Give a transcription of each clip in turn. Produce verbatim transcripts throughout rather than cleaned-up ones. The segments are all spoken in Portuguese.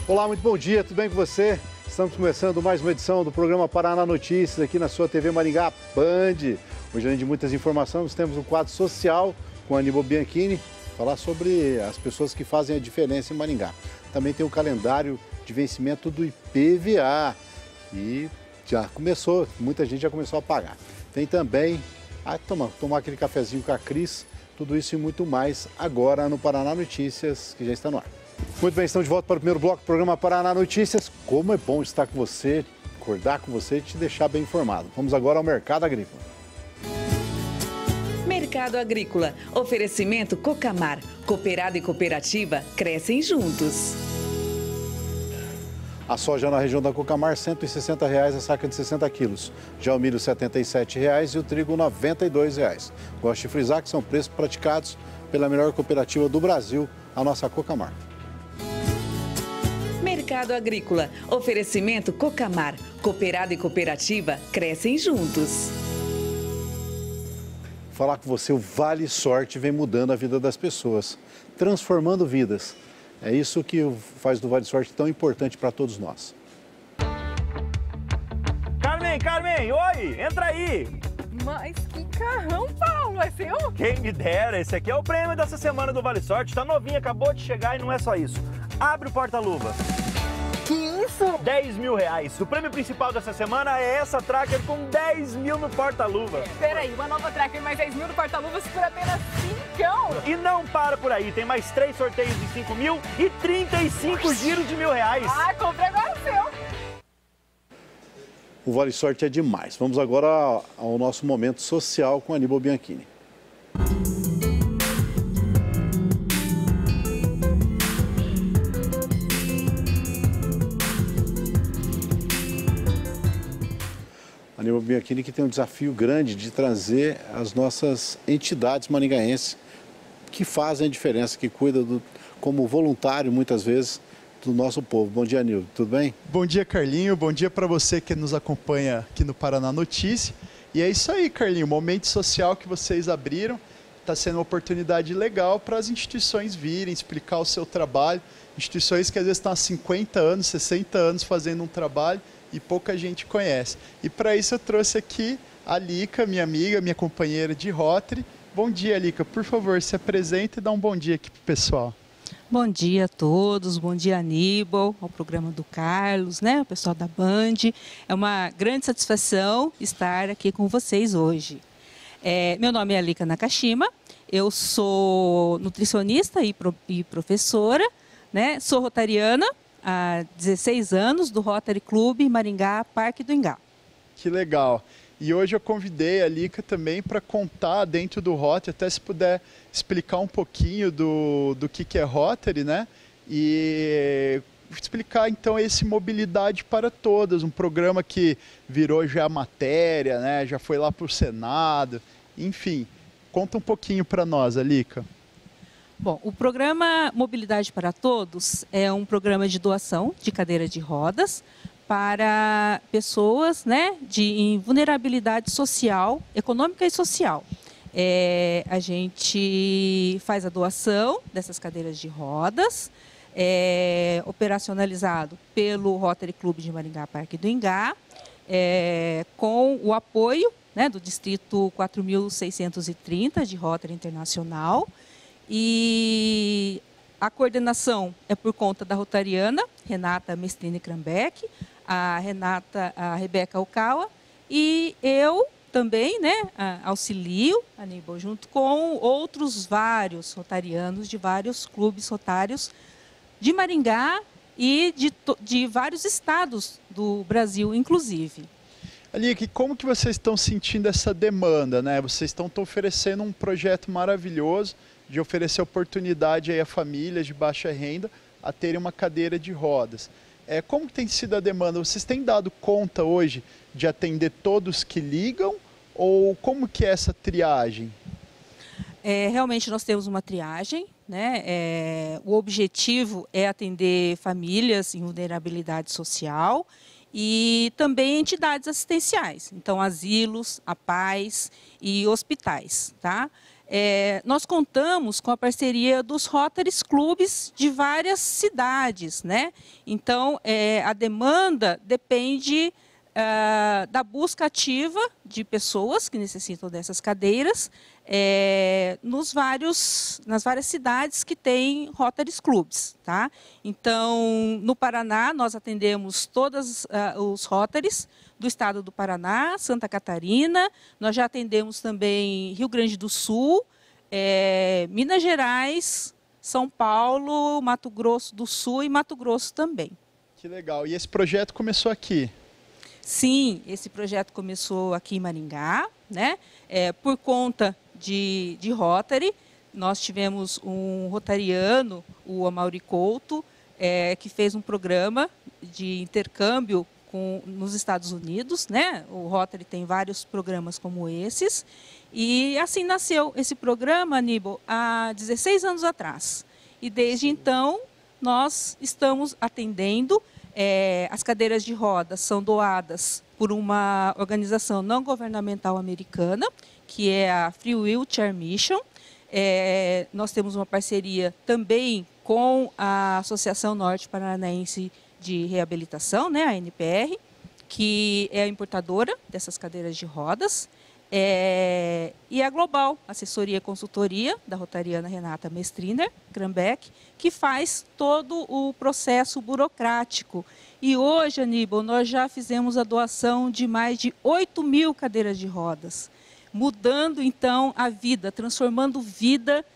Olá, muito bom dia, tudo bem com você? Estamos começando mais uma edição do programa Paraná Notícias aqui na sua T V Maringá Band. Hoje, além de muitas informações, temos um quadro social com a Aníbal Bianchini, falar sobre as pessoas que fazem a diferença em Maringá. Também tem o calendário de vencimento do I P V A e já começou, muita gente já começou a pagar. Tem também a tomar, tomar aquele cafezinho com a Cris, tudo isso e muito mais agora no Paraná Notícias, que já está no ar. Muito bem, estamos de volta para o primeiro bloco do programa Paraná Notícias. Como é bom estar com você, acordar com você e te deixar bem informado. Vamos agora ao Mercado Agrícola. Mercado Agrícola. Oferecimento Cocamar. Cooperado e cooperativa crescem juntos. A soja na região da Cocamar, cento e sessenta reais a saca de sessenta quilos. Já o milho, setenta e sete reais e o trigo, noventa e dois reais. Gosto de frisar que são preços praticados pela melhor cooperativa do Brasil, a nossa Cocamar. Mercado Agrícola. Oferecimento Cocamar. Cooperado e cooperativa crescem juntos. Falar com você, o Vale Sorte vem mudando a vida das pessoas, transformando vidas. É isso que faz do Vale Sorte tão importante para todos nós. Carmen, Carmen, oi, entra aí. Mas que carrão, Paulo, é seu? Quem me dera, esse aqui é o prêmio dessa semana do Vale Sorte. Tá novinho, acabou de chegar e não é só isso. Abre o porta-luva. Que isso? dez mil reais. O prêmio principal dessa semana é essa tracker com dez mil no porta-luva. Peraí, uma nova tracker mais dez mil no porta-luvas por apenas cincão. E não para por aí, tem mais três sorteios de cinco mil e trinta e cinco giros de mil reais. Ah, compre agora o seu. O Vale Sorte é demais. Vamos agora ao nosso momento social com a Aníbal Bianchini. Aníbal Bianchini, que tem um desafio grande de trazer as nossas entidades maringaenses que fazem a diferença, que cuidam do, como voluntário, muitas vezes, do nosso povo. Bom dia, Aníbal. Tudo bem? Bom dia, Carlinho. Bom dia para você que nos acompanha aqui no Paraná Notícias. E é isso aí, Carlinho. O momento social que vocês abriram está sendo uma oportunidade legal para as instituições virem, explicar o seu trabalho. Instituições que às vezes estão há cinquenta anos, sessenta anos fazendo um trabalho e pouca gente conhece. E para isso eu trouxe aqui a Lica, minha amiga, minha companheira de Rotary. Bom dia, Lica. Por favor, se apresente e dá um bom dia aqui para o pessoal. Bom dia a todos, bom dia, Aníbal, ao programa do Carlos, né, o pessoal da Band. É uma grande satisfação estar aqui com vocês hoje. É, meu nome é Lica Nakashima, eu sou nutricionista e, pro, e professora, né, sou rotariana há dezesseis anos, do Rotary Clube Maringá, Parque do Ingá. Que legal. E hoje eu convidei a Lica também para contar dentro do Rotary, até se puder explicar um pouquinho do, do que, que é Rotary, né? E explicar então esse Mobilidade para Todas, um programa que virou já matéria, né? Já foi lá para o Senado, enfim. Conta um pouquinho para nós, Lica. Bom, o programa Mobilidade para Todos é um programa de doação de cadeira de rodas para pessoas, né, de em vulnerabilidade social, econômica e social. É, a gente faz a doação dessas cadeiras de rodas, é, operacionalizado pelo Rotary Clube de Maringá, Parque do Ingá, é, com o apoio, né, do Distrito quatro mil seiscentos e trinta de Rotary Internacional. E a coordenação é por conta da rotariana Renata Mestrini Krambeck, a Renata, a Rebeca Okawa, e eu também, né, auxilio, Aníbal, junto com outros vários rotarianos de vários clubes rotários de Maringá e de, de vários estados do Brasil, inclusive. Lica, como que vocês estão sentindo essa demanda, né? Vocês estão oferecendo um projeto maravilhoso de oferecer oportunidade aí a famílias de baixa renda a terem uma cadeira de rodas. É, como que tem sido a demanda? Vocês têm dado conta hoje de atender todos que ligam ou como que é essa triagem? É, realmente nós temos uma triagem, né? É, o objetivo é atender famílias em vulnerabilidade social e também entidades assistenciais, então asilos, A P A Es e hospitais, tá? É, nós contamos com a parceria dos Rotary Clubs de várias cidades, né? Então, é, a demanda depende uh, da busca ativa de pessoas que necessitam dessas cadeiras é, nos vários, nas várias cidades que têm Rotary Clubs, tá? Então, no Paraná, nós atendemos todos uh, os Rotaries do estado do Paraná, Santa Catarina, nós já atendemos também Rio Grande do Sul, é, Minas Gerais, São Paulo, Mato Grosso do Sul e Mato Grosso também. Que legal. E esse projeto começou aqui? Sim, esse projeto começou aqui em Maringá, né? É, por conta de, de Rotary. Nós tivemos um rotariano, o Amaury Couto, é, que fez um programa de intercâmbio com, nos Estados Unidos, né? O Rotary tem vários programas como esses. E assim nasceu esse programa, Aníbal, há dezesseis anos atrás. E desde então, nós estamos atendendo. É, as cadeiras de rodas são doadas por uma organização não governamental americana, que é a Free Wheelchair Mission. É, nós temos uma parceria também com a Associação Norte Paranaense de Reabilitação, né, a N P R, que é a importadora dessas cadeiras de rodas. É, e a Global, assessoria e consultoria da rotariana Renata Mestriner Krambeck, que faz todo o processo burocrático. E hoje, Aníbal, nós já fizemos a doação de mais de oito mil cadeiras de rodas, mudando então a vida, transformando vida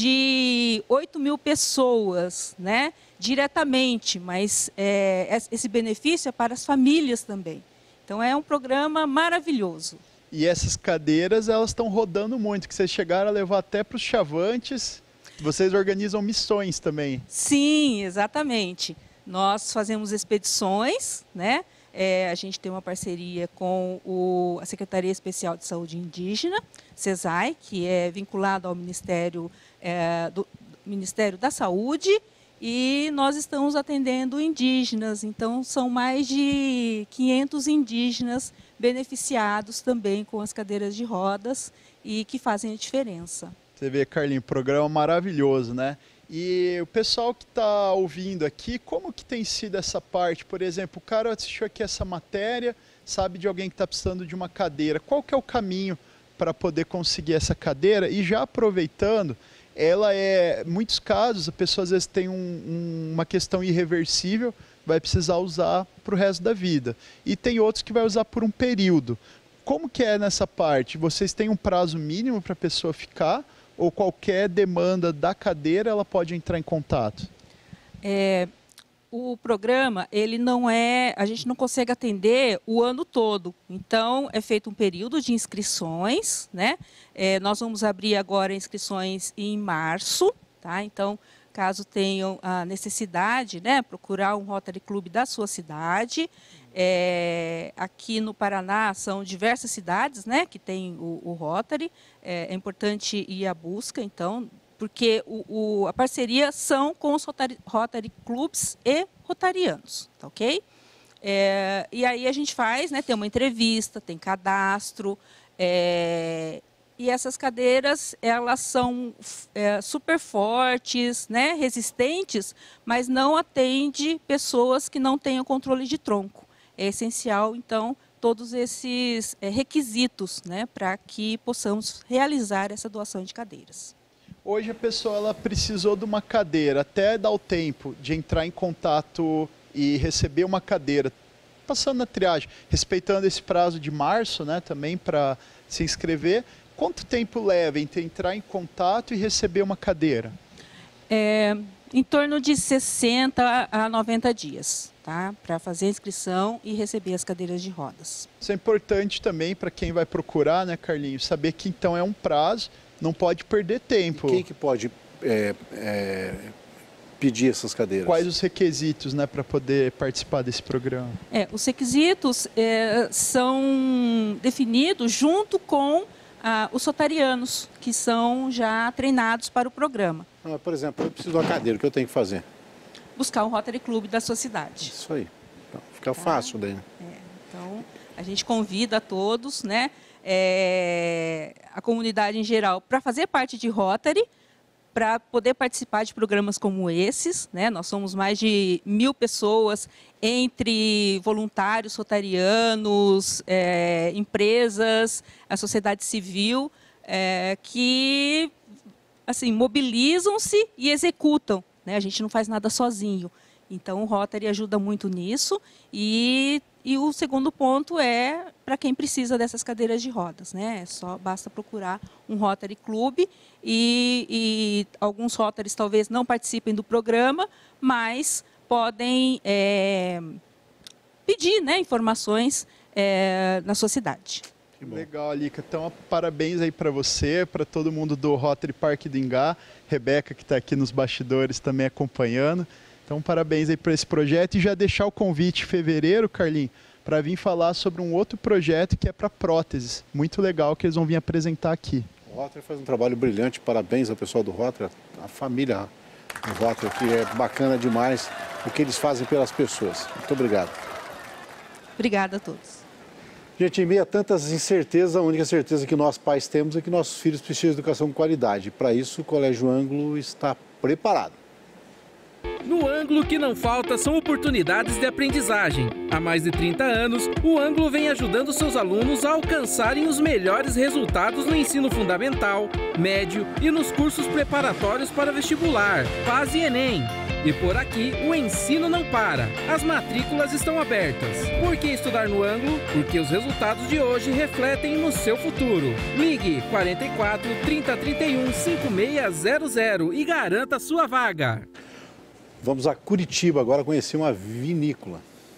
de oito mil pessoas, né, diretamente, mas é, esse benefício é para as famílias também. Então é um programa maravilhoso. E essas cadeiras, elas estão rodando muito, que vocês chegaram a levar até para os Chavantes. Vocês organizam missões também. Sim, exatamente. Nós fazemos expedições, né? É, a gente tem uma parceria com o, a Secretaria Especial de Saúde Indígena, SESAI, que é vinculado ao Ministério, é, do Ministério da Saúde, e nós estamos atendendo indígenas. Então, são mais de quinhentos indígenas beneficiados também com as cadeiras de rodas e que fazem a diferença. Você vê, Carlinho, programa maravilhoso, né? E o pessoal que está ouvindo aqui, como que tem sido essa parte? Por exemplo, o cara assistiu aqui essa matéria, sabe de alguém que está precisando de uma cadeira. Qual que é o caminho para poder conseguir essa cadeira? E já aproveitando, ela é, em muitos casos, a pessoa às vezes tem um, um, uma questão irreversível, vai precisar usar para o resto da vida. E tem outros que vai usar por um período. Como que é nessa parte? Vocês têm um prazo mínimo para a pessoa ficar? Ou qualquer demanda da cadeira, ela pode entrar em contato? É, o programa, ele não é, a gente não consegue atender o ano todo. Então, é feito um período de inscrições, né? É, nós vamos abrir agora inscrições em março, tá? Então, caso tenham a necessidade, né, procurar um Rotary Club da sua cidade. É, aqui no Paraná são diversas cidades, né, que tem o, o Rotary. É, é importante ir à busca, então, porque o, o, a parceria são com os Rotary, Rotary Clubs e rotarianos, tá ok? É, e aí a gente faz, né, tem uma entrevista, tem cadastro, é, e essas cadeiras, elas são é, super fortes, né, resistentes, mas não atende pessoas que não tenham controle de tronco. É essencial, então, todos esses é, requisitos, né, para que possamos realizar essa doação de cadeiras. Hoje a pessoa ela precisou de uma cadeira, até dar o tempo de entrar em contato e receber uma cadeira, passando na triagem, respeitando esse prazo de março, né, também para se inscrever. Quanto tempo leva entre entrar em contato e receber uma cadeira? É, em torno de sessenta a noventa dias, tá? Para fazer a inscrição e receber as cadeiras de rodas. Isso é importante também para quem vai procurar, né, Carlinhos? Saber que então é um prazo, não pode perder tempo. E quem que pode é, é, pedir essas cadeiras? Quais os requisitos, né, para poder participar desse programa? É, os requisitos é, são definidos junto com Ah, os rotarianos, que são já treinados para o programa. Ah, por exemplo, eu preciso de uma cadeira, o que eu tenho que fazer? Buscar um Rotary Club da sua cidade. Isso aí. Então, fica fácil daí. É, então, a gente convida a todos, né? é, a comunidade em geral para fazer parte de Rotary, para poder participar de programas como esses, né? Nós somos mais de mil pessoas, entre voluntários, rotarianos, é, empresas, a sociedade civil, é, que assim, mobilizam-se e executam, né? A gente não faz nada sozinho. Então, o Rotary ajuda muito nisso. E, e o segundo ponto é para quem precisa dessas cadeiras de rodas, né? Só basta procurar um Rotary Clube e, e alguns Rotarys talvez não participem do programa, mas podem é, pedir, né, informações é, na sua cidade. Legal, Alica. Então, parabéns aí para você, para todo mundo do Rotary Parque do Ingá, Rebeca, que está aqui nos bastidores também acompanhando. Então, parabéns aí por esse projeto e já deixar o convite em fevereiro, Carlinhos, para vir falar sobre um outro projeto que é para próteses. Muito legal que eles vão vir apresentar aqui. O Rotary faz um trabalho brilhante, parabéns ao pessoal do Rotary, a família do Rotary, que é bacana demais o que eles fazem pelas pessoas. Muito obrigado. Obrigada a todos. Gente, em meio a tantas incertezas, a única certeza que nós pais temos é que nossos filhos precisam de educação com qualidade. Para isso, o Colégio Ângulo está preparado. No Ângulo, o que não falta são oportunidades de aprendizagem. Há mais de trinta anos, o Ângulo vem ajudando seus alunos a alcançarem os melhores resultados no ensino fundamental, médio e nos cursos preparatórios para vestibular, Paz e Enem. E por aqui, o ensino não para. As matrículas estão abertas. Por que estudar no Ângulo? Porque os resultados de hoje refletem no seu futuro. Ligue quarenta e quatro, trinta, trinta e um, cinquenta e seis zero zero e garanta sua vaga. Vamos a Curitiba agora conhecer uma vinícola.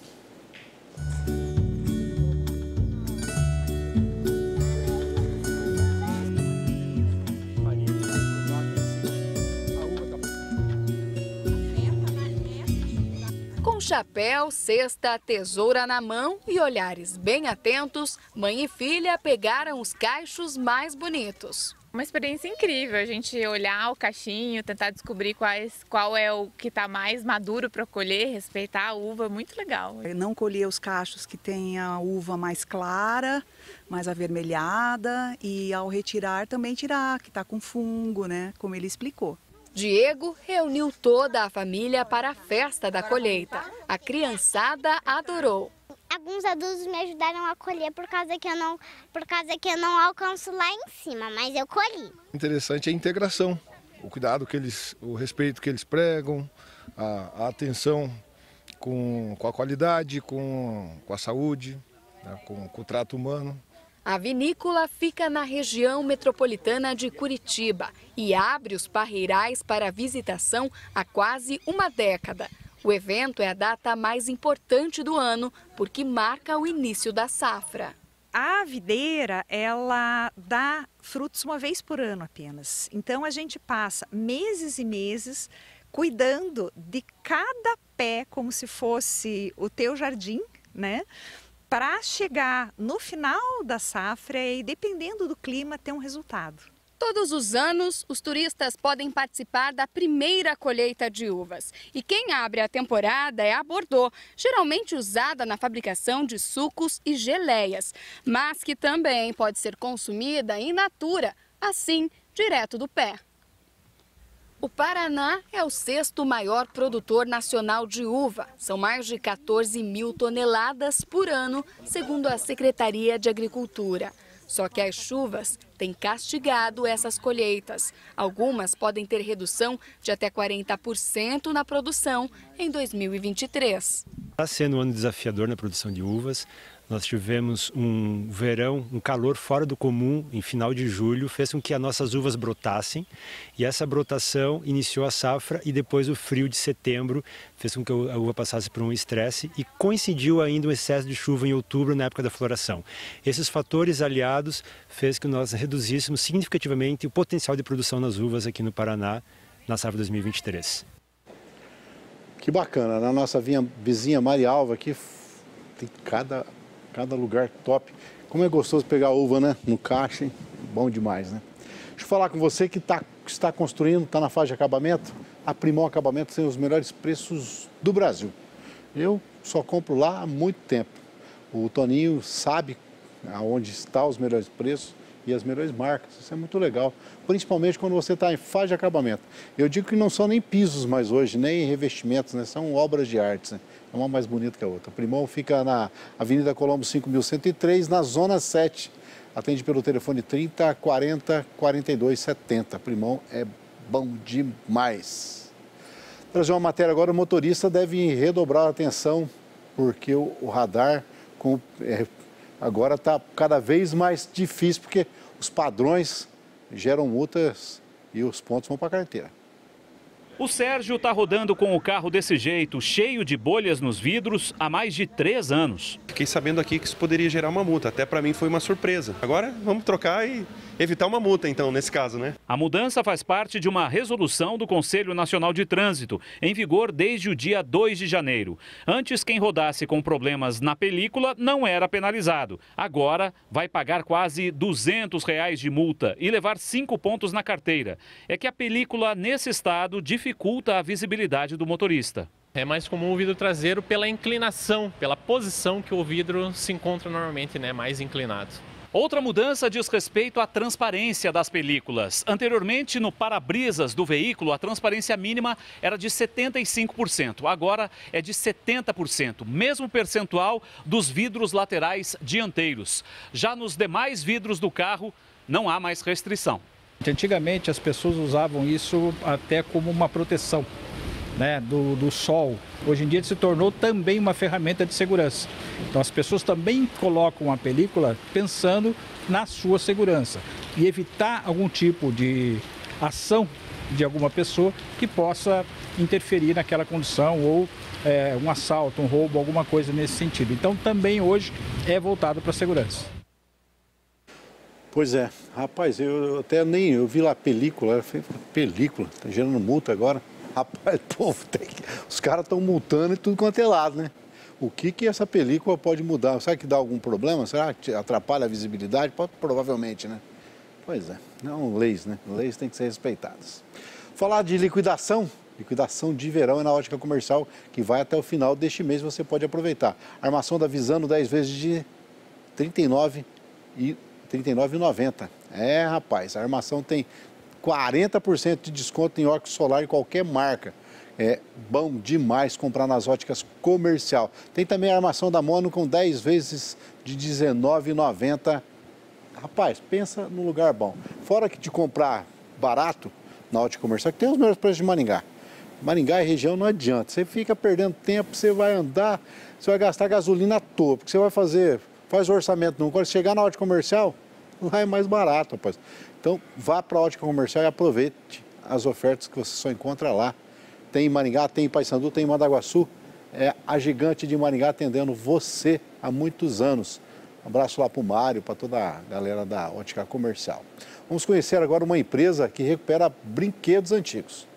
Com chapéu, cesta, tesoura na mão e olhares bem atentos, mãe e filha pegaram os cachos mais bonitos. Uma experiência incrível, a gente olhar o cachinho, tentar descobrir quais, qual é o que está mais maduro para colher, respeitar a uva, muito legal. Eu não colher os cachos que têm a uva mais clara, mais avermelhada, e ao retirar também tirar, que está com fungo, né, como ele explicou. Diego reuniu toda a família para a festa da colheita. A criançada adorou. Alguns adultos me ajudaram a colher por causa que eu não, por causa que eu não alcanço lá em cima, mas eu colhi. Interessante é a integração, o cuidado que eles, o respeito que eles pregam, a, a atenção com, com a qualidade, com, com a saúde, né, com, com o trato humano. A vinícola fica na região metropolitana de Curitiba e abre os parreirais para visitação há quase uma década. O evento é a data mais importante do ano, porque marca o início da safra. A videira, ela dá frutos uma vez por ano apenas. Então, a gente passa meses e meses cuidando de cada pé como se fosse o teu jardim, né? Para chegar no final da safra e, dependendo do clima, ter um resultado. Todos os anos, os turistas podem participar da primeira colheita de uvas. E quem abre a temporada é a Bordeaux, geralmente usada na fabricação de sucos e geleias, mas que também pode ser consumida in natura, assim, direto do pé. O Paraná é o sexto maior produtor nacional de uva. São mais de quatorze mil toneladas por ano, segundo a Secretaria de Agricultura. Só que as chuvas têm castigado essas colheitas. Algumas podem ter redução de até quarenta por cento na produção em dois mil e vinte e três. Está sendo um ano desafiador na produção de uvas. Nós tivemos um verão, um calor fora do comum em final de julho, fez com que as nossas uvas brotassem. E essa brotação iniciou a safra e depois o frio de setembro fez com que a uva passasse por um estresse e coincidiu ainda um excesso de chuva em outubro, na época da floração. Esses fatores aliados fez que nós reduzíssemos significativamente o potencial de produção nas uvas aqui no Paraná na safra dois mil e vinte e três. Que bacana, na nossa vinha, vizinha Marialva aqui tem cada... Cada lugar top. Como é gostoso pegar uva, né? No caixa, hein? Bom demais, né? Deixa eu falar com você que tá, está construindo, está na fase de acabamento. A Primol Acabamento tem os melhores preços do Brasil. Eu só compro lá há muito tempo. O Toninho sabe aonde está os melhores preços e as melhores marcas. Isso é muito legal, principalmente quando você está em fase de acabamento. Eu digo que não são nem pisos mais hoje, nem revestimentos, né? São obras de arte, né? É uma mais bonita que a outra. Primão fica na Avenida Colombo cinco mil cento e três, na Zona sete. Atende pelo telefone trinta, quarenta, quarenta e dois, setenta. Primão é bom demais. Trazer uma matéria agora, o motorista deve redobrar a atenção, porque o, o radar com, é, agora está cada vez mais difícil, porque os padrões geram multas e os pontos vão para a carteira. O Sérgio está rodando com o carro desse jeito, cheio de bolhas nos vidros, há mais de três anos. Fiquei sabendo aqui que isso poderia gerar uma multa, até para mim foi uma surpresa. Agora vamos trocar e evitar uma multa, então, nesse caso, né? A mudança faz parte de uma resolução do Conselho Nacional de Trânsito, em vigor desde o dia dois de janeiro. Antes, quem rodasse com problemas na película não era penalizado. Agora, vai pagar quase duzentos reais de multa e levar cinco pontos na carteira. É que a película, nesse estado, dificulta a visibilidade do motorista. É mais comum o vidro traseiro pela inclinação, pela posição que o vidro se encontra normalmente, né, mais inclinado. Outra mudança diz respeito à transparência das películas. Anteriormente, no para-brisas do veículo, a transparência mínima era de setenta e cinco por cento. Agora é de setenta por cento, mesmo percentual dos vidros laterais dianteiros. Já nos demais vidros do carro, não há mais restrição. Antigamente, as pessoas usavam isso até como uma proteção, né, do, do sol. Hoje em dia se tornou também uma ferramenta de segurança. Então as pessoas também colocam a película pensando na sua segurança e evitar algum tipo de ação de alguma pessoa que possa interferir naquela condição ou é, um assalto, um roubo, alguma coisa nesse sentido. Então também hoje é voltado para a segurança. Pois é, rapaz, eu até nem, eu vi lá a película, eu falei, película, tá gerando multa agora. Rapaz, povo, tem que... os caras estão multando e tudo quanto é lado, né? O que que essa película pode mudar? Será que dá algum problema? Será que atrapalha a visibilidade? Pode, provavelmente, né? Pois é, não leis, né? Leis têm que ser respeitadas. Falar de liquidação, liquidação de verão é na Ótica Comercial, que vai até o final deste mês, você pode aproveitar. Armação da Visano, dez vezes de trinta e nove reais e noventa centavos. É, rapaz, a armação tem quarenta por cento de desconto em óculos solar em qualquer marca. É bom demais comprar nas Óticas Comercial. Tem também a armação da Mono com dez vezes de dezenove reais e noventa centavos. Rapaz, pensa num lugar bom. Fora que de comprar barato na Ótica Comercial, que tem os melhores preços de Maringá. Maringá e região não adianta. Você fica perdendo tempo, você vai andar, você vai gastar gasolina à toa, porque você vai fazer, faz o orçamento num. Quando chegar na Ótica Comercial, lá é mais barato, rapaz. Então, vá para a Ótica Comercial e aproveite as ofertas que você só encontra lá. Tem em Maringá, tem em Paissandu, tem em Mandaguaçu. É a gigante de Maringá atendendo você há muitos anos. Um abraço lá para o Mário, para toda a galera da Ótica Comercial. Vamos conhecer agora uma empresa que recupera brinquedos antigos.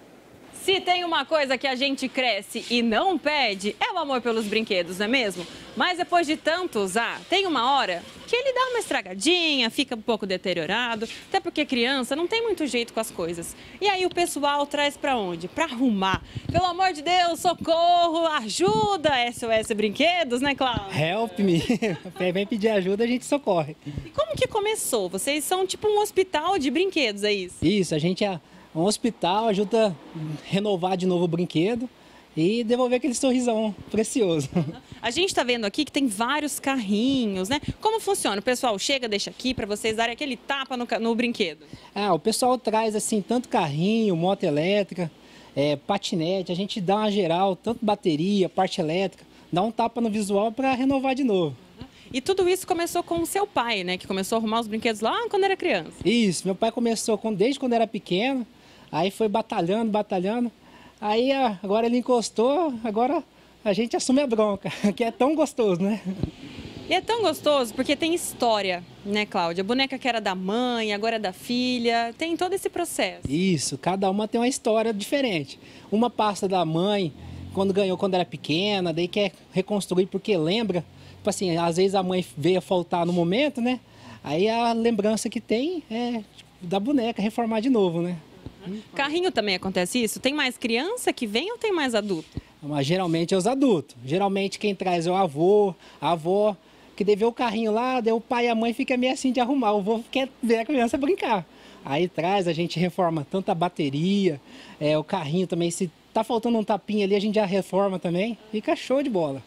Se tem uma coisa que a gente cresce e não perde, é o amor pelos brinquedos, não é mesmo? Mas depois de tanto usar, tem uma hora que ele dá uma estragadinha, fica um pouco deteriorado, até porque criança não tem muito jeito com as coisas. E aí o pessoal traz pra onde? Pra arrumar. Pelo amor de Deus, socorro, ajuda, S O S Brinquedos, né, Cláudio? Help me. Vem pedir ajuda, a gente socorre. E como que começou? Vocês são tipo um hospital de brinquedos, é isso? Isso, a gente é um hospital, ajuda a renovar de novo o brinquedo e devolver aquele sorrisão precioso. A gente está vendo aqui que tem vários carrinhos, né? Como funciona? O pessoal chega, deixa aqui para vocês darem aquele tapa no, no brinquedo? Ah, o pessoal traz assim tanto carrinho, moto elétrica, é, patinete, a gente dá uma geral, tanto bateria, parte elétrica, dá um tapa no visual para renovar de novo. E tudo isso começou com o seu pai, né? Que começou a arrumar os brinquedos lá quando era criança. Isso, meu pai começou com, desde quando era pequeno, aí foi batalhando, batalhando. Aí agora ele encostou, agora a gente assume a bronca, que é tão gostoso, né? E é tão gostoso porque tem história, né, Cláudia? A boneca que era da mãe, agora é da filha, tem todo esse processo. Isso, cada uma tem uma história diferente. Uma passa da mãe, quando ganhou quando era pequena, daí quer reconstruir porque lembra. Tipo assim, às vezes a mãe veio a faltar no momento, né? Aí a lembrança que tem é da boneca reformar de novo, né? Carrinho também acontece isso? Tem mais criança que vem ou tem mais adulto? Mas geralmente é os adultos. Geralmente quem traz é o avô, a avó, Porque daí vê o carrinho lá, daí o pai e a mãe ficam meio assim de arrumar. O vô quer ver a criança brincar. Aí traz, a gente reforma tanto a bateria, é, o carrinho também. Se tá faltando um tapinha ali, a gente já reforma também. Fica show de bola.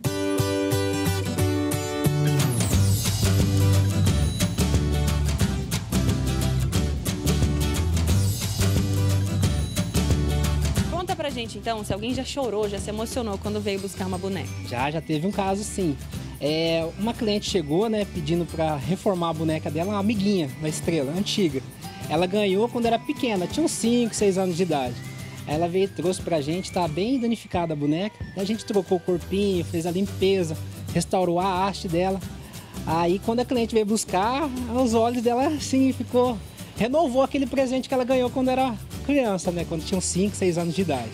Conta pra gente então, se alguém já chorou, já se emocionou quando veio buscar uma boneca. Já, já teve um caso sim. É, uma cliente chegou, né, pedindo para reformar a boneca dela, uma amiguinha da Estrela, antiga. Ela ganhou quando era pequena, tinha uns cinco, seis anos de idade. Ela veio e trouxe pra gente, tá bem danificada a boneca. A gente trocou o corpinho, fez a limpeza, restaurou a haste dela. Aí quando a cliente veio buscar, os olhos dela assim ficou... Renovou aquele presente que ela ganhou quando era criança, né, quando tinha uns cinco, seis anos de idade.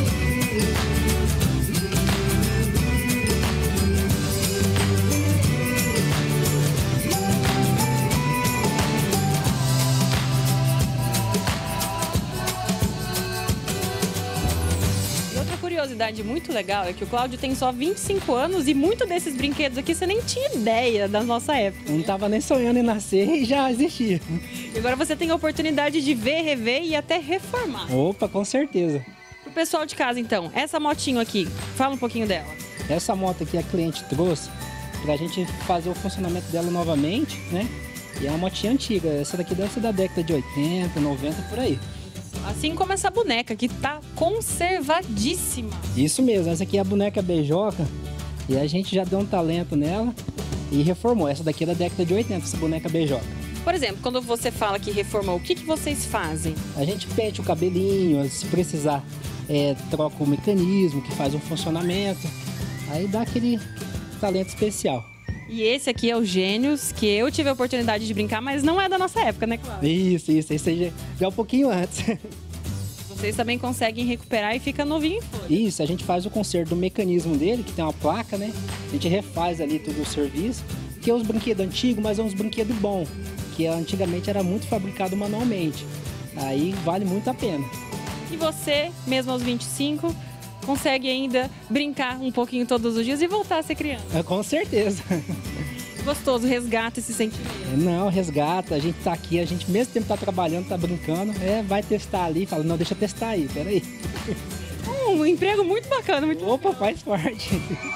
Curiosidade muito legal é que o Cláudio tem só vinte e cinco anos e muito desses brinquedos aqui você nem tinha ideia da nossa época. Não tava nem sonhando em nascer e já existia. E agora você tem a oportunidade de ver, rever e até reformar. Opa, com certeza. Pro pessoal de casa então, essa motinho aqui, fala um pouquinho dela. Essa moto aqui a cliente trouxe pra gente fazer o funcionamento dela novamente, né? E é uma motinha antiga, essa daqui deve ser da década de oitenta, noventa, por aí. Assim como essa boneca que tá conservadíssima. Isso mesmo, essa aqui é a boneca beijoca e a gente já deu um talento nela e reformou. Essa daqui é da década de oitenta, essa boneca beijoca. Por exemplo, quando você fala que reformou, o que, que vocês fazem? A gente pente o cabelinho, se precisar, é, troca o mecanismo que faz um funcionamento, aí dá aquele talento especial. E esse aqui é o Gênios, que eu tive a oportunidade de brincar, mas não é da nossa época, né, Cláudio? Isso, isso, esse aí já é um pouquinho antes. Vocês também conseguem recuperar e fica novinho em folha. Isso, a gente faz o conserto do mecanismo dele, que tem uma placa, né? A gente refaz ali todo o serviço, que é uns brinquedos antigos, mas é uns brinquedos bons, que antigamente era muito fabricado manualmente. Aí vale muito a pena. E você, mesmo aos vinte e cinco, consegue ainda brincar um pouquinho todos os dias e voltar a ser criança? É, com certeza. Gostoso, resgata esse sentimento. Não, resgata, a gente tá aqui, a gente mesmo tempo tá trabalhando, tá brincando, é, vai testar ali, fala, não, deixa eu testar aí, peraí. Um emprego muito bacana, muito Opa, faz parte.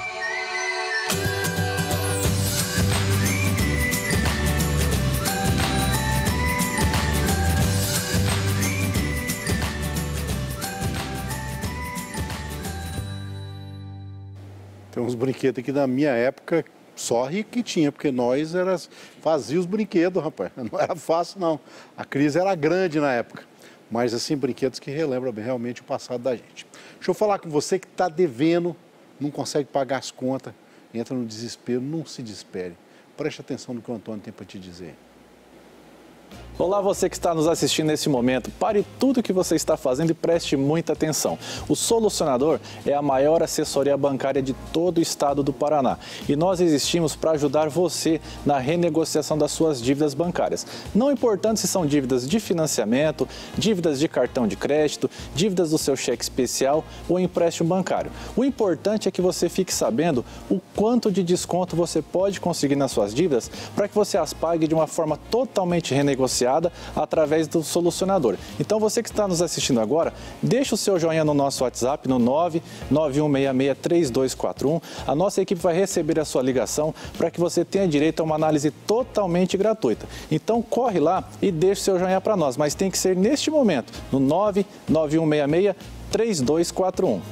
Tem uns brinquedos aqui da minha época, só rico que tinha, porque nós era, fazia os brinquedos, rapaz. Não era fácil, não. A crise era grande na época. Mas, assim, brinquedos que relembram bem realmente o passado da gente. Deixa eu falar com você que está devendo, não consegue pagar as contas, entra no desespero, não se desespere. Preste atenção no que o Antônio tem para te dizer. Olá, você que está nos assistindo nesse momento, pare tudo o que você está fazendo e preste muita atenção. O Solucionador é a maior assessoria bancária de todo o estado do Paraná e nós existimos para ajudar você na renegociação das suas dívidas bancárias. Não importando se são dívidas de financiamento, dívidas de cartão de crédito, dívidas do seu cheque especial ou empréstimo bancário. O importante é que você fique sabendo o quanto de desconto você pode conseguir nas suas dívidas para que você as pague de uma forma totalmente renegociada através do Solucionador. Então você que está nos assistindo agora, deixa o seu joinha no nosso WhatsApp no nove nove um seis seis três dois quatro um. A nossa equipe vai receber a sua ligação para que você tenha direito a uma análise totalmente gratuita. Então corre lá e deixa o seu joinha para nós, mas tem que ser neste momento, no nove nove um seis seis três dois quatro um.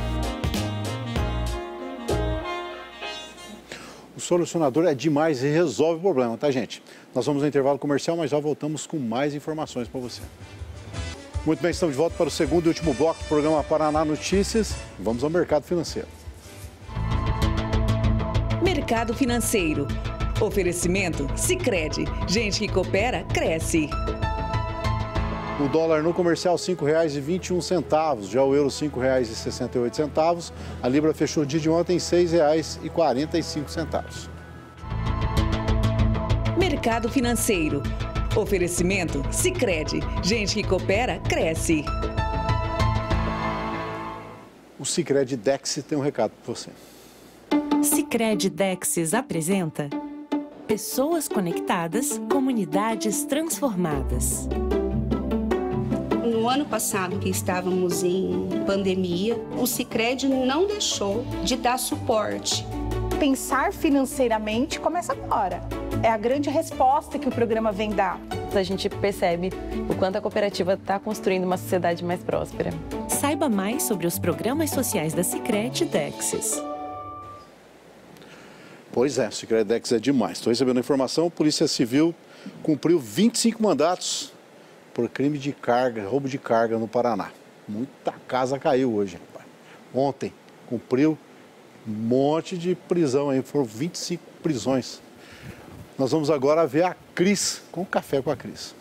O Solucionador é demais e resolve o problema, tá, gente? Nós vamos no intervalo comercial, mas já voltamos com mais informações para você. Muito bem, estamos de volta para o segundo e último bloco do programa Paraná Notícias. Vamos ao mercado financeiro. Mercado financeiro. Oferecimento Sicredi. Gente que coopera, cresce. O dólar no comercial cinco reais e vinte e um centavos, já o euro cinco reais e sessenta e oito centavos, a libra fechou o dia de ontem seis reais e quarenta e cinco centavos. Mercado financeiro. Oferecimento Sicredi. Gente que coopera, cresce. O Sicredi Dexis tem um recado para você. Sicredi Dexis apresenta Pessoas conectadas, comunidades transformadas. No ano passado, que estávamos em pandemia, o Sicredi não deixou de dar suporte. Pensar financeiramente começa agora. É a grande resposta que o programa vem dar. A gente percebe o quanto a cooperativa está construindo uma sociedade mais próspera. Saiba mais sobre os programas sociais da Sicredi Dexis. Pois é, o Sicredi Dexis é demais. Estou recebendo informação, a Polícia Civil cumpriu vinte e cinco mandatos por crime de carga, roubo de carga no Paraná. Muita casa caiu hoje, rapaz. Ontem cumpriu um monte de prisão aí, foram vinte e cinco prisões. Nós vamos agora ver a Cris, com Café com a Cris.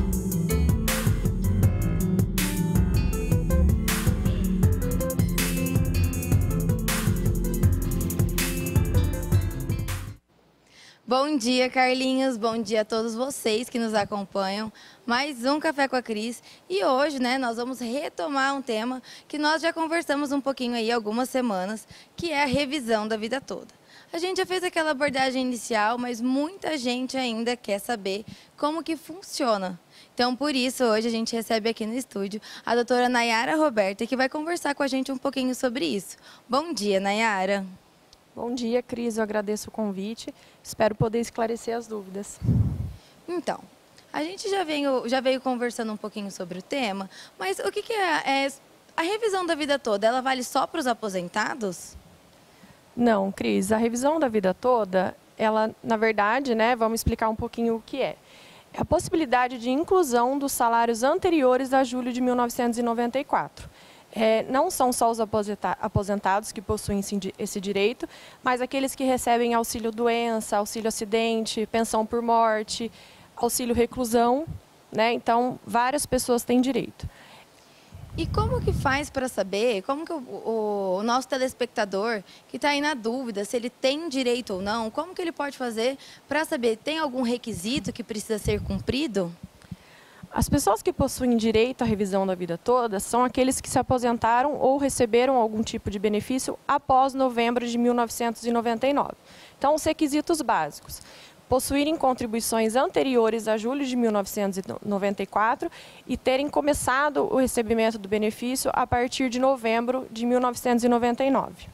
Bom dia, Carlinhos. Bom dia a todos vocês que nos acompanham. Mais um Café com a Cris. E hoje, né, nós vamos retomar um tema que nós já conversamos um pouquinho aí há algumas semanas, que é a revisão da vida toda. A gente já fez aquela abordagem inicial, mas muita gente ainda quer saber como que funciona. Então, por isso, hoje a gente recebe aqui no estúdio a doutora Nayara Roberta, que vai conversar com a gente um pouquinho sobre isso. Bom dia, Nayara. Bom dia, Cris. Eu agradeço o convite. Espero poder esclarecer as dúvidas. Então, a gente já veio, já veio conversando um pouquinho sobre o tema, mas o que, que é, é a revisão da vida toda? Ela vale só para os aposentados? Não, Cris. A revisão da vida toda, ela, na verdade, né, vamos explicar um pouquinho o que é. É a possibilidade de inclusão dos salários anteriores a julho de mil novecentos e noventa e quatro. É, não são só os aposentados que possuem esse direito, mas aqueles que recebem auxílio-doença, auxílio-acidente, pensão por morte, auxílio-reclusão, né? Então, várias pessoas têm direito. E como que faz para saber, como que o, o, o nosso telespectador que está aí na dúvida se ele tem direito ou não, como que ele pode fazer para saber, tem algum requisito que precisa ser cumprido? As pessoas que possuem direito à revisão da vida toda são aqueles que se aposentaram ou receberam algum tipo de benefício após novembro de mil novecentos e noventa e nove. Então, os requisitos básicos: possuírem contribuições anteriores a julho de mil novecentos e noventa e quatro e terem começado o recebimento do benefício a partir de novembro de mil novecentos e noventa e nove.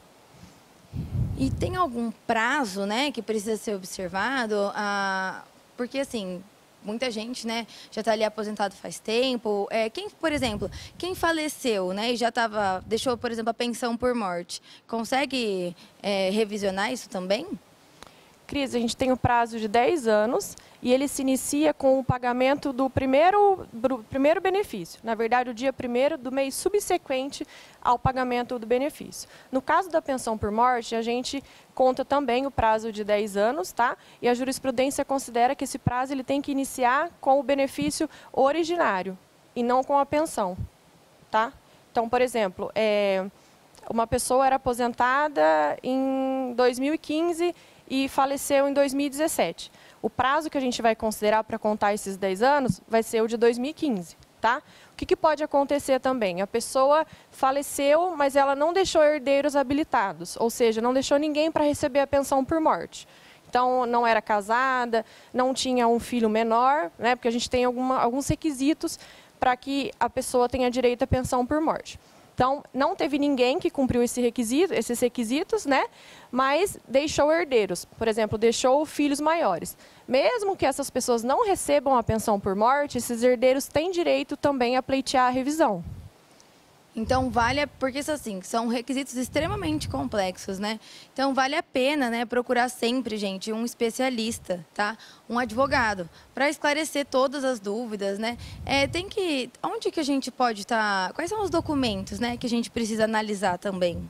E tem algum prazo, né, que precisa ser observado? Ah, porque, assim, muita gente, né, já está ali aposentado faz tempo. É, quem, por exemplo, quem faleceu, né, e já tava, deixou, por exemplo, a pensão por morte, consegue é, revisionar isso também? Cris, a gente tem o prazo de dez anos e ele se inicia com o pagamento do primeiro, do primeiro benefício. Na verdade, o dia primeiro do mês subsequente ao pagamento do benefício. No caso da pensão por morte, a gente conta também o prazo de dez anos, tá? E a jurisprudência considera que esse prazo ele tem que iniciar com o benefício originário e não com a pensão, tá? Então, por exemplo, é, uma pessoa era aposentada em dois mil e quinze e faleceu em dois mil e dezessete. O prazo que a gente vai considerar para contar esses dez anos vai ser o de dois mil e quinze, tá? O que, que pode acontecer também? A pessoa faleceu, mas ela não deixou herdeiros habilitados, ou seja, não deixou ninguém para receber a pensão por morte. Então, não era casada, não tinha um filho menor, né? Porque a gente tem alguma, alguns requisitos para que a pessoa tenha direito à pensão por morte. Então, não teve ninguém que cumpriu esse requisito, esses requisitos, né? Mas deixou herdeiros, por exemplo, deixou filhos maiores. Mesmo que essas pessoas não recebam a pensão por morte, esses herdeiros têm direito também a pleitear a revisão. Então, vale, porque assim, são requisitos extremamente complexos, né? Então, vale a pena, né, procurar sempre, gente, um especialista, tá? Um advogado, para esclarecer todas as dúvidas, né? É, tem que, onde que a gente pode estar, tá, quais são os documentos, né, que a gente precisa analisar também?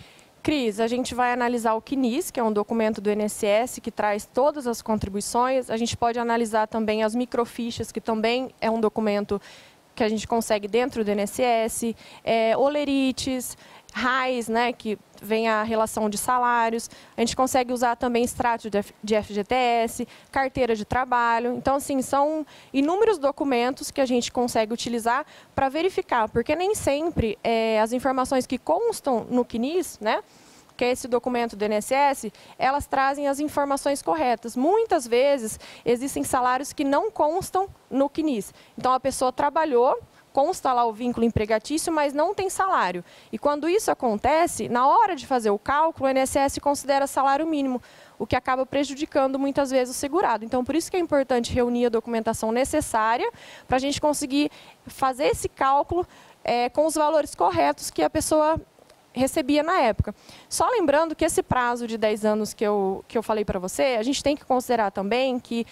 Cris, a gente vai analisar o C N I S, que é um documento do I N S S que traz todas as contribuições. A gente pode analisar também as microfichas, que também é um documento que a gente consegue dentro do I N S S, é, olerites, R A Is, né, que vem a relação de salários. A gente consegue usar também extrato de F G T S, carteira de trabalho. Então, assim, são inúmeros documentos que a gente consegue utilizar para verificar, porque nem sempre é, as informações que constam no C N I S, né, que é esse documento do I N S S, elas trazem as informações corretas. Muitas vezes existem salários que não constam no C N I S. Então a pessoa trabalhou, consta lá o vínculo empregatício, mas não tem salário. E quando isso acontece, na hora de fazer o cálculo, o I N S S considera salário mínimo, o que acaba prejudicando muitas vezes o segurado. Então, por isso que é importante reunir a documentação necessária para a gente conseguir fazer esse cálculo é, com os valores corretos que a pessoa recebia na época. Só lembrando que esse prazo de dez anos que eu, que eu falei para você, a gente tem que considerar também que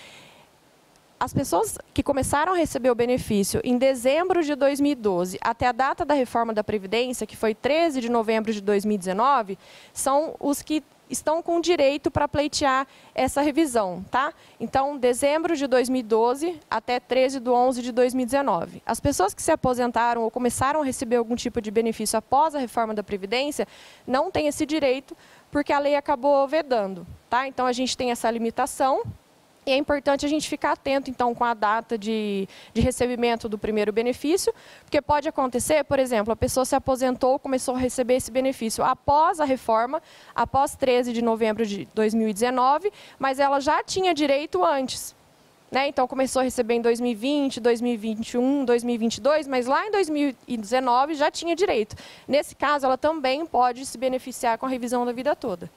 as pessoas que começaram a receber o benefício em dezembro de dois mil e doze até a data da reforma da Previdência, que foi treze de novembro de dois mil e dezenove, são os que estão com direito para pleitear essa revisão, tá? Então, dezembro de dois mil e doze até treze de onze de dois mil e dezenove. As pessoas que se aposentaram ou começaram a receber algum tipo de benefício após a reforma da Previdência não têm esse direito porque a lei acabou vedando, tá? Então, a gente tem essa limitação. E é importante a gente ficar atento, então, com a data de, de recebimento do primeiro benefício, porque pode acontecer, por exemplo, a pessoa se aposentou, começou a receber esse benefício após a reforma, após treze de novembro de dois mil e dezenove, mas ela já tinha direito antes. Né? Então, começou a receber em dois mil e vinte, dois mil e vinte e um, dois mil e vinte e dois, mas lá em dois mil e dezenove já tinha direito. Nesse caso, ela também pode se beneficiar com a revisão da vida toda.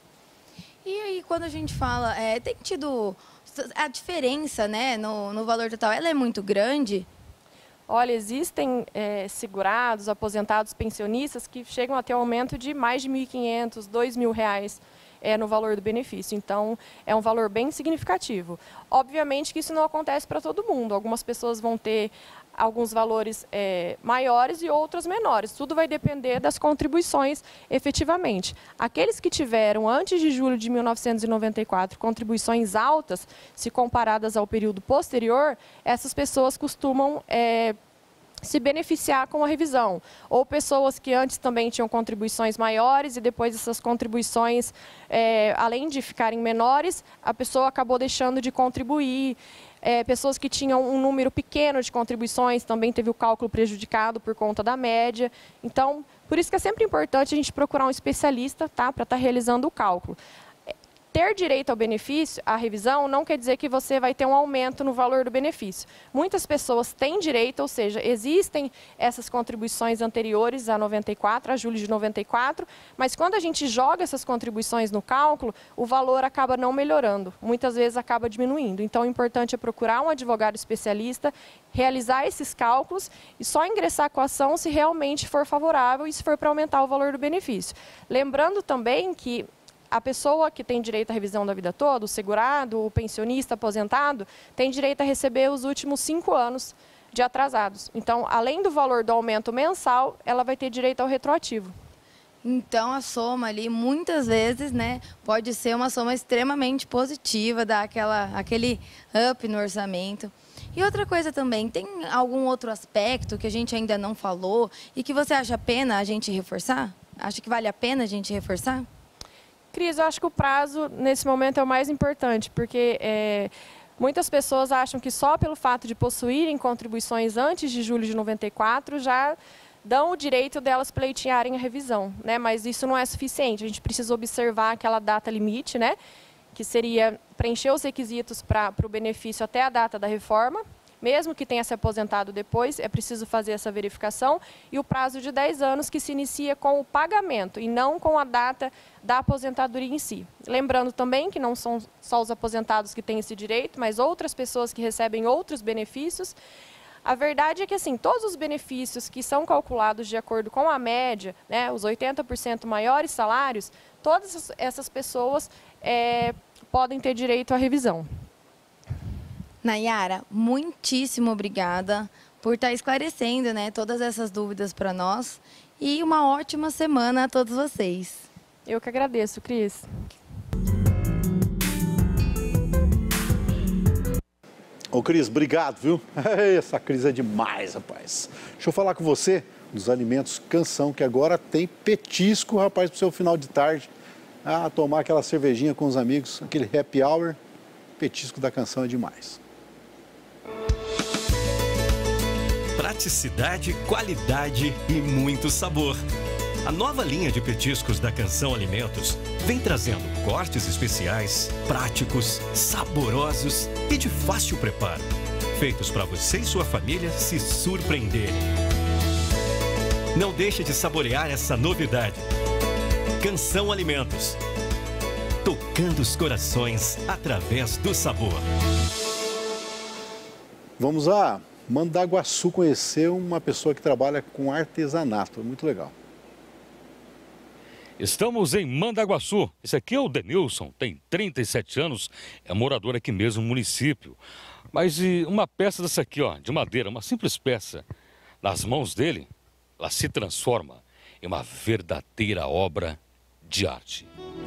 E aí, quando a gente fala, é, tem tido a diferença, né, no, no valor total, ela é muito grande? Olha, existem é, segurados, aposentados, pensionistas que chegam a ter um aumento de mais de mil e quinhentos, dois mil reais é, no valor do benefício. Então, é um valor bem significativo. Obviamente que isso não acontece para todo mundo. Algumas pessoas vão ter alguns valores é, maiores e outras menores. Tudo vai depender das contribuições efetivamente. Aqueles que tiveram, antes de julho de mil novecentos e noventa e quatro, contribuições altas, se comparadas ao período posterior, essas pessoas costumam é, se beneficiar com a revisão. Ou pessoas que antes também tinham contribuições maiores e depois essas contribuições, é, além de ficarem menores, a pessoa acabou deixando de contribuir. É, pessoas que tinham um número pequeno de contribuições também teve o cálculo prejudicado por conta da média. Então, por isso que é sempre importante a gente procurar um especialista, tá, para estar realizando o cálculo. Ter direito ao benefício, à revisão, não quer dizer que você vai ter um aumento no valor do benefício. Muitas pessoas têm direito, ou seja, existem essas contribuições anteriores a noventa e quatro, a julho de noventa e quatro, mas quando a gente joga essas contribuições no cálculo, o valor acaba não melhorando, muitas vezes acaba diminuindo. Então, o importante é procurar um advogado especialista, realizar esses cálculos e só ingressar com a ação se realmente for favorável e se for para aumentar o valor do benefício. Lembrando também que a pessoa que tem direito à revisão da vida toda, o segurado, o pensionista, aposentado, tem direito a receber os últimos cinco anos de atrasados. Então, além do valor do aumento mensal, ela vai ter direito ao retroativo. Então, a soma ali, muitas vezes, né, pode ser uma soma extremamente positiva, dar aquela, aquele up no orçamento. E outra coisa também, tem algum outro aspecto que a gente ainda não falou e que você acha pena a gente reforçar? Acha que vale a pena a gente reforçar? Cris, eu acho que o prazo, nesse momento, é o mais importante, porque é, muitas pessoas acham que só pelo fato de possuírem contribuições antes de julho de noventa e quatro já dão o direito delas pleitearem a revisão, né? Mas isso não é suficiente, a gente precisa observar aquela data limite, né? Que seria preencher os requisitos para o benefício até a data da reforma. Mesmo que tenha se aposentado depois, é preciso fazer essa verificação, e o prazo de dez anos que se inicia com o pagamento e não com a data da aposentadoria em si. Lembrando também que não são só os aposentados que têm esse direito, mas outras pessoas que recebem outros benefícios. A verdade é que, assim, todos os benefícios que são calculados de acordo com a média, né, os oitenta por cento maiores salários, todas essas pessoas é, podem ter direito à revisão. Nayara, muitíssimo obrigada por estar esclarecendo, né, todas essas dúvidas para nós. E uma ótima semana a todos vocês. Eu que agradeço, Cris. Ô, Cris, obrigado, viu? Essa Cris é demais, rapaz. Deixa eu falar com você dos alimentos Canção, que agora tem petisco, rapaz, para o seu final de tarde. Ah, tomar aquela cervejinha com os amigos, aquele happy hour. Petisco da Canção é demais. Praticidade, qualidade e muito sabor. A nova linha de petiscos da Canção Alimentos vem trazendo cortes especiais, práticos, saborosos e de fácil preparo, feitos para você e sua família se surpreenderem. Não deixe de saborear essa novidade. Canção Alimentos, tocando os corações através do sabor. Vamos a Mandaguaçu conhecer uma pessoa que trabalha com artesanato, é muito legal. Estamos em Mandaguaçu. Esse aqui é o Denilson, tem trinta e sete anos, é morador aqui mesmo no município. Mas e uma peça dessa aqui, ó, de madeira, uma simples peça, nas mãos dele, ela se transforma em uma verdadeira obra de arte.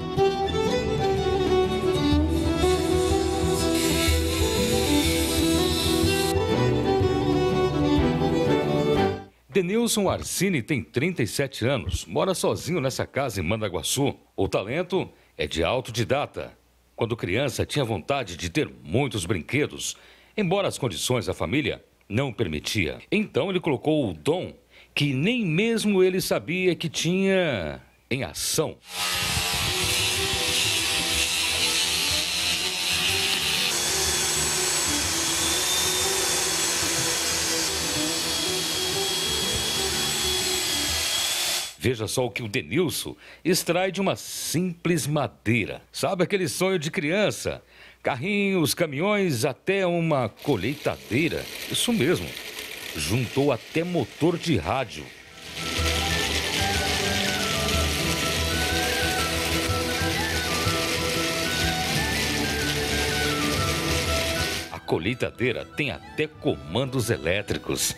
Denilson Arsini tem trinta e sete anos, mora sozinho nessa casa em Mandaguaçu. O talento é de autodidata. Quando criança, tinha vontade de ter muitos brinquedos, embora as condições da família não permitia. Então ele colocou o dom que nem mesmo ele sabia que tinha em ação. Veja só o que o Denilson extrai de uma simples madeira. Sabe aquele sonho de criança? Carrinhos, caminhões, até uma colheitadeira. Isso mesmo. Juntou até motor de rádio. A colheitadeira tem até comandos elétricos.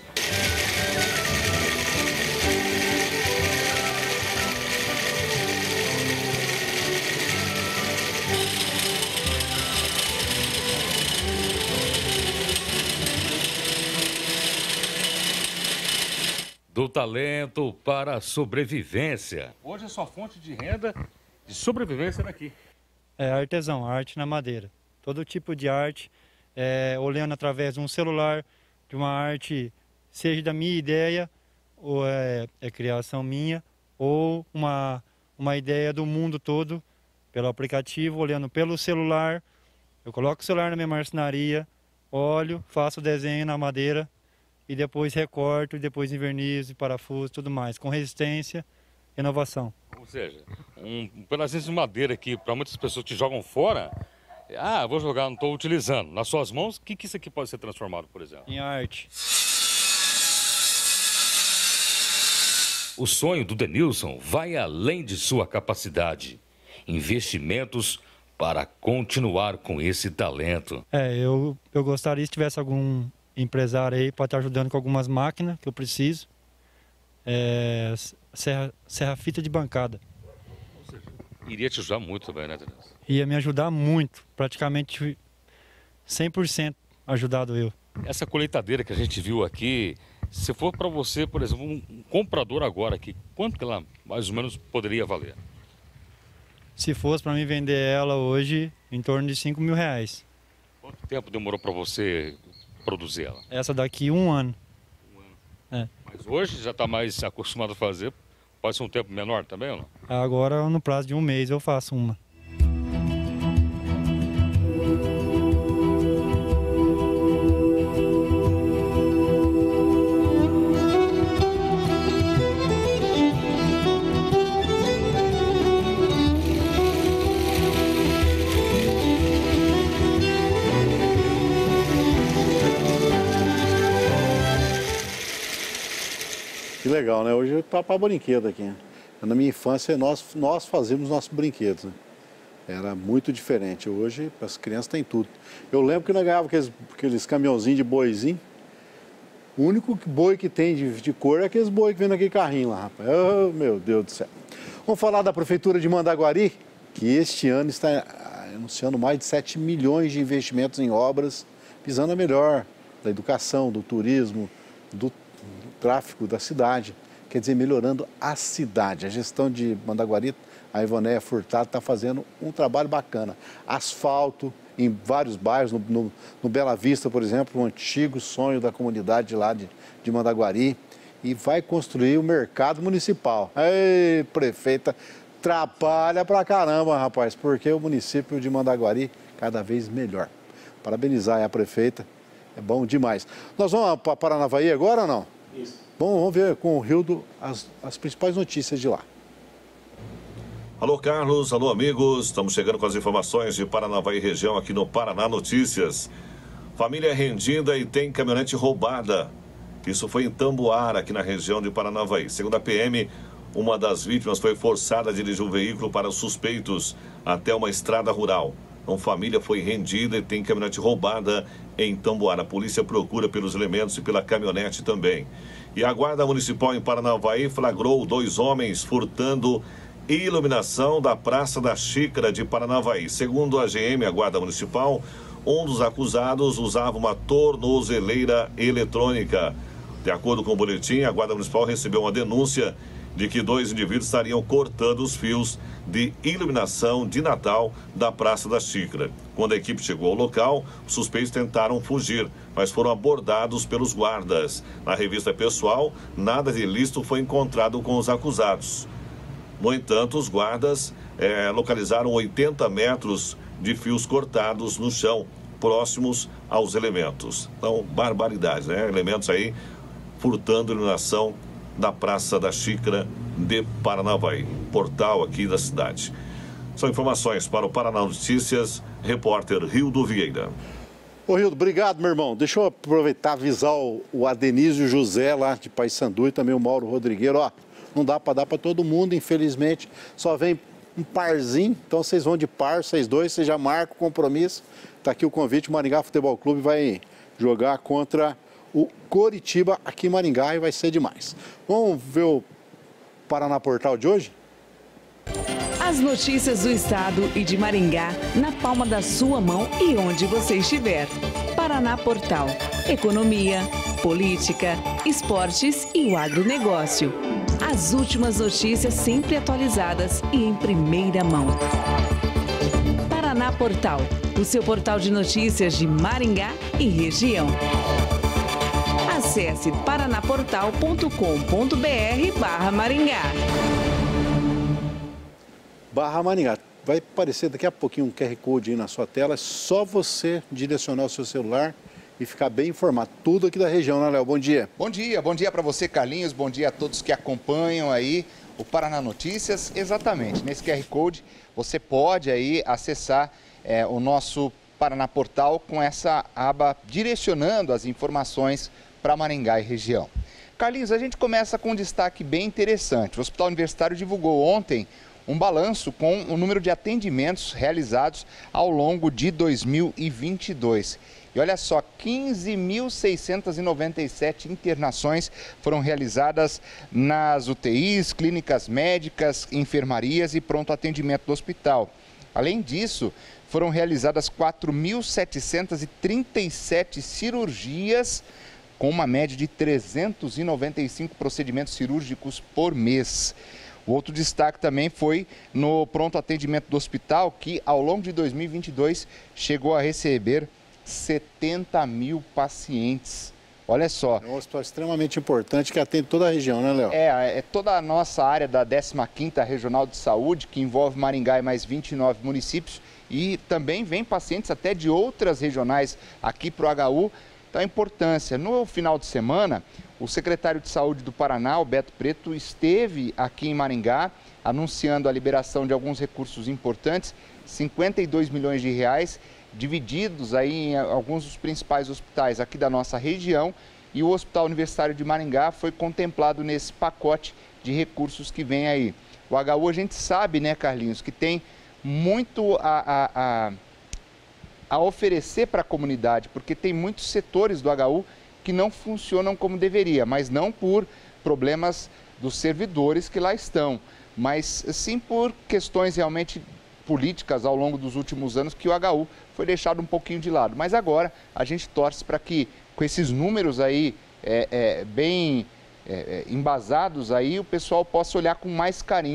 Do talento para a sobrevivência. Hoje é sua fonte de renda de sobrevivência daqui. É artesão, arte na madeira. Todo tipo de arte, é, olhando através de um celular, de uma arte, seja da minha ideia, ou é, é criação minha, ou uma, uma ideia do mundo todo, pelo aplicativo, olhando pelo celular. Eu coloco o celular na minha marcenaria, olho, faço o desenho na madeira, e depois recorto, e depois envernizo, parafuso, tudo mais, com resistência e inovação. Ou seja, um pedacinho de madeira aqui, para muitas pessoas que jogam fora, ah, vou jogar, não estou utilizando. Nas suas mãos, o que, que isso aqui pode ser transformado, por exemplo? Em arte. O sonho do Denilson vai além de sua capacidade. Investimentos para continuar com esse talento. É, eu, eu gostaria se tivesse algum empresário aí para estar ajudando com algumas máquinas que eu preciso. É, serra, serra fita de bancada. Ou seja, iria te ajudar muito também, né, Denilson? Ia me ajudar muito, praticamente cem por cento ajudado eu. Essa colheitadeira que a gente viu aqui, se for para você, por exemplo, um, um comprador agora aqui, quanto que ela mais ou menos poderia valer? Se fosse para mim vender ela hoje, em torno de cinco mil reais. Quanto tempo demorou para você produzir ela? Essa daqui um ano. Um ano. É. Mas hoje já está mais acostumado a fazer, pode ser um tempo menor também ou não? Agora no prazo de um mês eu faço uma. Que legal, né? Hoje tá para brinquedo aqui. Na minha infância, nós, nós fazíamos nossos brinquedos. Né? Era muito diferente. Hoje, as crianças têm tudo. Eu lembro que nós ganhávamos aqueles, aqueles caminhãozinhos de boizinho. O único boi que tem de, de cor é aqueles boi que vem naquele carrinho lá, rapaz. Oh, meu Deus do céu. Vamos falar da Prefeitura de Mandaguari, que este ano está anunciando mais de sete milhões de investimentos em obras, visando a melhor da educação, do turismo, do tráfego da cidade, quer dizer, melhorando a cidade. A gestão de Mandaguari, a Ivonéia Furtado, está fazendo um trabalho bacana. Asfalto em vários bairros, no, no, no Bela Vista, por exemplo, um antigo sonho da comunidade lá de, de Mandaguari. e vai construir o mercado municipal. Ei, prefeita, atrapalha pra caramba, rapaz, porque o município de Mandaguari cada vez melhor. Parabenizar a prefeita, é bom demais. Nós vamos para Paranavaí agora ou não? Isso. Bom, vamos ver com o Rildo as, as principais notícias de lá. Alô, Carlos. Alô, amigos. Estamos chegando com as informações de Paranavaí região aqui no Paraná Notícias. Família rendida e tem caminhonete roubada. Isso foi em Tamboara, aqui na região de Paranavaí. Segundo a P M, uma das vítimas foi forçada a dirigir o veículo para os suspeitos até uma estrada rural. Então, família foi rendida e tem caminhonete roubada em Tamboara. A polícia procura pelos elementos e pela caminhonete também. E a Guarda Municipal em Paranavaí flagrou dois homens furtando iluminação da Praça da Xícara de Paranavaí. Segundo a G M, a Guarda Municipal, um dos acusados usava uma tornozeleira eletrônica. De acordo com o boletim, a Guarda Municipal recebeu uma denúncia de que dois indivíduos estariam cortando os fios de iluminação de Natal da Praça da Xícara. Quando a equipe chegou ao local, os suspeitos tentaram fugir, mas foram abordados pelos guardas. Na revista pessoal, nada de ilícito foi encontrado com os acusados. No entanto, os guardas eh, localizaram oitenta metros de fios cortados no chão, próximos aos elementos. Então, barbaridade, né? Elementos aí furtando iluminação da Praça da Xícara de Paranavaí, portal aqui da cidade. São informações para o Paraná Notícias, repórter Rildo Vieira. Ô Rildo, obrigado, meu irmão. Deixa eu aproveitar e avisar o, o Adenísio José lá de Paissandu e também o Mauro Rodrigueiro, ó. Não dá para dar para todo mundo, infelizmente. Só vem um parzinho, então vocês vão de par, vocês dois, vocês já marcam o compromisso. Tá aqui o convite, o Maringá Futebol Clube vai jogar contra o Coritiba aqui em Maringá e vai ser demais. Vamos ver o Paraná Portal de hoje? As notícias do estado e de Maringá na palma da sua mão e onde você estiver. Paraná Portal. Economia, política, esportes e o agronegócio. As últimas notícias sempre atualizadas e em primeira mão. Paraná Portal, o seu portal de notícias de Maringá e região. Acesse paranaportal ponto com ponto br barra Maringá. Barra Maringá. Vai aparecer daqui a pouquinho um Q R Code aí na sua tela. É só você direcionar o seu celular e ficar bem informado. Tudo aqui da região, né, Léo? Bom dia. Bom dia, bom dia para você, Carlinhos. Bom dia a todos que acompanham aí o Paraná Notícias. Exatamente, nesse Q R Code você pode aí acessar é, o nosso Paraná Portal com essa aba direcionando as informações para Maringá e região. Carlinhos, a gente começa com um destaque bem interessante. O Hospital Universitário divulgou ontem um balanço com o número de atendimentos realizados ao longo de dois mil e vinte e dois. E olha só, quinze mil seiscentas e noventa e sete internações foram realizadas nas U T Is, clínicas médicas, enfermarias e pronto atendimento do hospital. Além disso, foram realizadas quatro mil setecentas e trinta e sete cirurgias, com uma média de trezentos e noventa e cinco procedimentos cirúrgicos por mês. O outro destaque também foi no pronto atendimento do hospital, que ao longo de dois mil e vinte e dois chegou a receber setenta mil pacientes. Olha só. É um hospital extremamente importante que atende toda a região, né, Léo? É, é toda a nossa área da décima quinta Regional de Saúde, que envolve Maringá e mais vinte e nove municípios, e também vem pacientes até de outras regionais aqui para o H U. Então, a importância. No final de semana, o secretário de Saúde do Paraná, o Beto Preto, esteve aqui em Maringá, anunciando a liberação de alguns recursos importantes, cinquenta e dois milhões de reais, divididos aí em alguns dos principais hospitais aqui da nossa região, e o Hospital Universitário de Maringá foi contemplado nesse pacote de recursos que vem aí. O H U, a gente sabe, né, Carlinhos, que tem muito a, a, a, a oferecer para a comunidade, porque tem muitos setores do H U que não funcionam como deveria, mas não por problemas dos servidores que lá estão, mas sim por questões realmente políticas ao longo dos últimos anos que o H U foi deixado um pouquinho de lado. Mas agora a gente torce para que, com esses números aí é, é, bem é, embasados aí, o pessoal possa olhar com mais carinho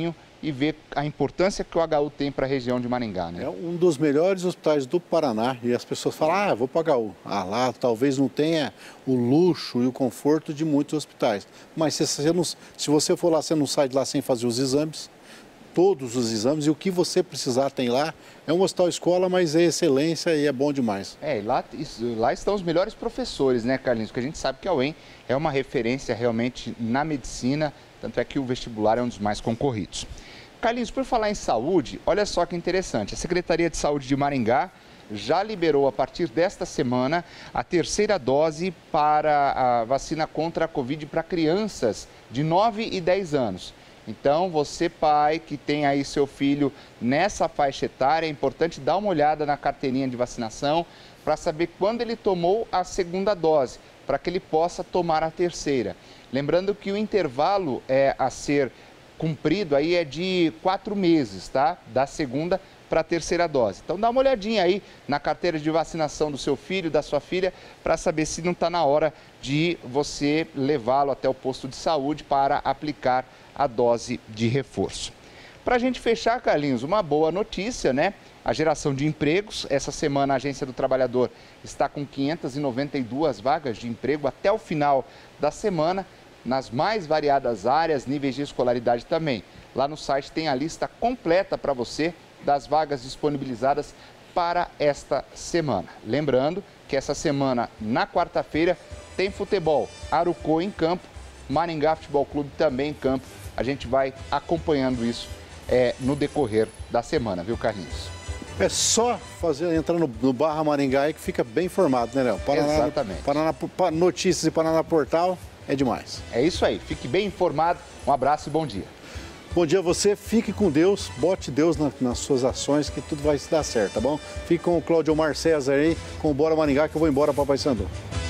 e ver a importância que o H U tem para a região de Maringá, né? É um dos melhores hospitais do Paraná e as pessoas falam, ah, vou para o H U. Ah, lá talvez não tenha o luxo e o conforto de muitos hospitais. Mas se você, não, se você for lá, você não sai de lá sem fazer os exames, todos os exames, e o que você precisar tem lá. É um hospital escola, mas é excelência e é bom demais. É, e lá, lá estão os melhores professores, né, Carlinhos? Porque a gente sabe que a U E M é uma referência realmente na medicina, tanto é que o vestibular é um dos mais concorridos. Carlinhos, por falar em saúde, olha só que interessante. A Secretaria de Saúde de Maringá já liberou a partir desta semana a terceira dose para a vacina contra a Covid para crianças de nove e dez anos. Então, você pai que tem aí seu filho nessa faixa etária, é importante dar uma olhada na carteirinha de vacinação para saber quando ele tomou a segunda dose, para que ele possa tomar a terceira. Lembrando que o intervalo é a ser cumprido aí é de quatro meses, tá? Da segunda para a terceira dose. Então dá uma olhadinha aí na carteira de vacinação do seu filho, da sua filha, para saber se não está na hora de você levá-lo até o posto de saúde para aplicar a dose de reforço. Para a gente fechar, Carlinhos, uma boa notícia, né? A geração de empregos. Essa semana a Agência do Trabalhador está com quinhentas e noventa e duas vagas de emprego até o final da semana, nas mais variadas áreas, níveis de escolaridade também. Lá no site tem a lista completa para você das vagas disponibilizadas para esta semana. Lembrando que essa semana, na quarta-feira, tem futebol. Arucó em campo, Maringá Futebol Clube também em campo. A gente vai acompanhando isso é, no decorrer da semana, viu, Carlinhos? É só fazer, entrar no, no Barra Maringá aí que fica bem informado, né, Léo? Paraná, Exatamente. Paraná, Notícias e Paraná Portal é demais. É isso aí, fique bem informado. Um abraço e bom dia. Bom dia a você, fique com Deus, bote Deus na, nas suas ações que tudo vai dar certo, tá bom? Fique com o Cláudio Omar César aí, com o Bora Maringá que eu vou embora para Paysandu.